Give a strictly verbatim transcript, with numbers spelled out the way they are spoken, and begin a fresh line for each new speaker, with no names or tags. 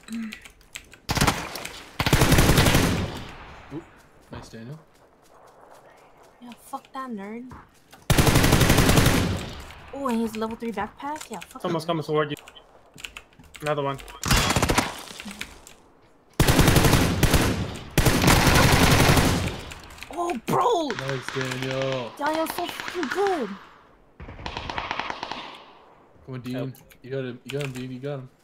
Oop, nice, Daniel.
Yeah, fuck that nerd. Oh, and he's level three backpack? Yeah, fuck
Someone's
that
coming toward you. Another one.
Oh, bro!
Nice, Daniel.
Daniel's so fucking good.
Come on, Dean. You got him. You got him, Dean. You got him.